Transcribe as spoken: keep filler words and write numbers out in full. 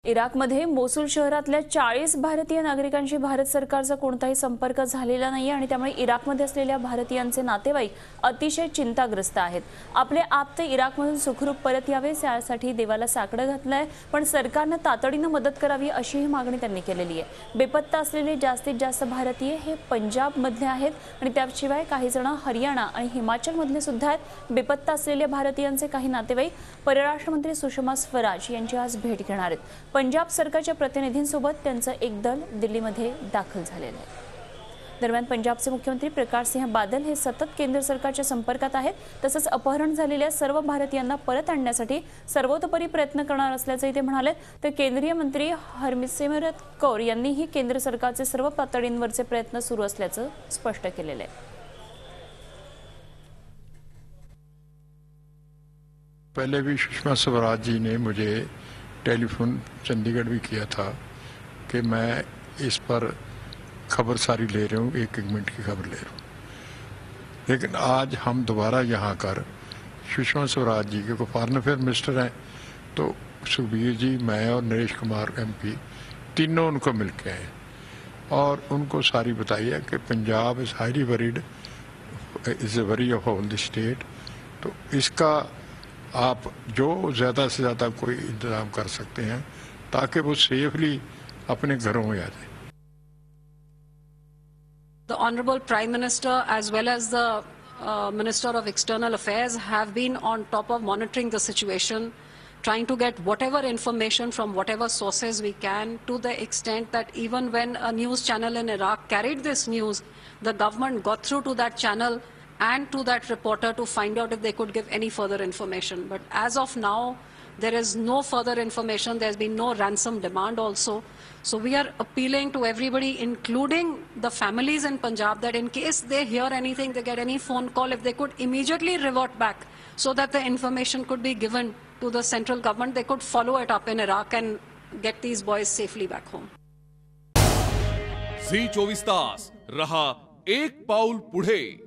इराकमध्ये Mosul शहरातल्या चाळीस भारतीय नागरिकांशी भारत सरकारचा कोणताही संपर्क झालेला नाही आणि त्यामुळे इराकमध्ये असलेल्या भारतीयांचे नातेवाईक अतिशय चिंताग्रस्त आहेत। आपले आप्ते इराकमधून सुखरूप परत यावे यासाठी देवाला साकडं घातलंय, पण सरकारने तातडीने मदत करावी अशीही मागणी त्यांनी केलेली आहे। बेपत्ता असलेले जास्तीत जास्त भारतीय हे पंजाब मधले आहेत आणि त्याशिवाय काही जण हरियाणा आणि हिमाचल मधले सुद्धा आहेत। बेपत्ता असलेल्या भारतीयांचे काही नातेवाईक परराष्ट्र मंत्री सुषमा स्वराज यांची आज भेट घेणार आहेत। पंजाब सरकारच्या प्रतिनिधींसोबत त्यांचं एक दल दिल्लीमध्ये दाखल झालेलं आहे। दरम्यान पंजाबचे मुख्यमंत्री प्रकाश सिंह बादल हे सतत केंद्र सरकारच्या संपर्कात आहेत, तसंच अपहरण झालेल्या सर्व भारतीयांना परत आणण्यासाठी सर्वतोपरी प्रयत्न करणार असल्याचे ते म्हणाले। तर केंद्रीय मंत्री हरसिमरत कौर यांनीही केंद्र सरकारचे सर्व पातळींवरचे प्रयत्न सुरू असल्याचं स्पष्ट केलेलं आहे। पहले भी सुषमा स्वराज जी ने मुझे टेलीफोन चंडीगढ़ भी किया था कि मैं इस पर खबर सारी ले रहा हूँ, एक एक मिनट की खबर ले रहा हूँ। लेकिन आज हम दोबारा यहाँ कर सुषमा स्वराज जी के को फॉरेन अफेयर मिनिस्टर हैं, तो सुखबीर जी, मैं और नरेश कुमार एमपी तीनों उनको मिल के आए और उनको सारी बताई है कि Punjab is highly worried, is a worry of all the state. तो इसका आप जो ज़्यादा से ज़्यादा कोई इंतजाम कर सकते हैं ताकि वो सेफली अपने घरों में आ जाए। The Honorable Prime Minister as well as the uh, Minister of External Affairs have been on top of monitoring the situation, trying to get whatever information from whatever sources we can, to the extent that even when a news channel in Iraq carried this news, the government got through to that channel and to that reporter to find out if they could give any further information. But as of now, there is no further information. There's been no ransom demand also. So we are appealing to everybody, including the families in Punjab, that in case they hear anything, they get any phone call, if they could immediately revert back so that the information could be given to the central government, they could follow it up in Iraq and get these boys safely back home. झी चोवीस तास रहा एक पाऊल पुढे।